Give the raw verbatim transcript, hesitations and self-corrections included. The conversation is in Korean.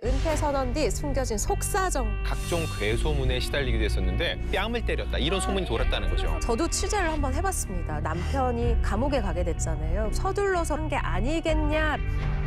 은퇴 선언 뒤 숨겨진 속사정. 각종 괴소문에 시달리기도 했었는데 뺨을 때렸다 이런 소문이 돌았다는 거죠. 저도 취재를 한번 해봤습니다. 남편이 감옥에 가게 됐잖아요. 서둘러서 한 게 아니겠냐.